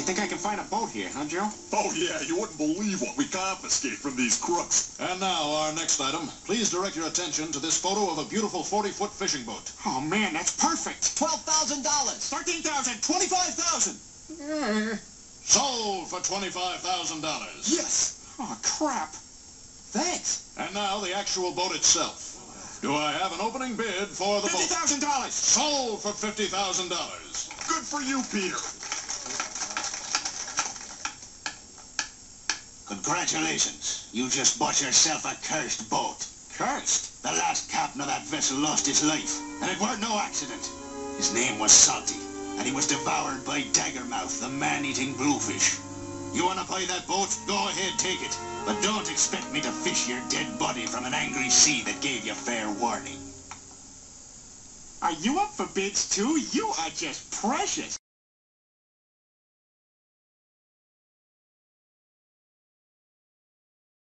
think I can find a boat here, huh, Joe? Oh, yeah, you wouldn't believe what we confiscate from these crooks. And now, our next item. Please direct your attention to this photo of a beautiful 40-foot fishing boat. Oh, man, that's perfect. $12,000. $13,000. $25,000. Sold for $25,000. Yes. Oh, crap. Thanks. And now, the actual boat itself. Do I have an opening bid for the boat? $50,000. Sold for $50,000. Good for you, Peter. Congratulations. You just bought yourself a cursed boat. Cursed? The last captain of that vessel lost his life, and it weren't no accident. His name was Salty, and he was devoured by Daggermouth, the man-eating bluefish. You want to buy that boat? Go ahead, take it. But don't expect me to fish your dead body from an angry sea that gave you fair warning. Are you up for bids, too? You are just precious.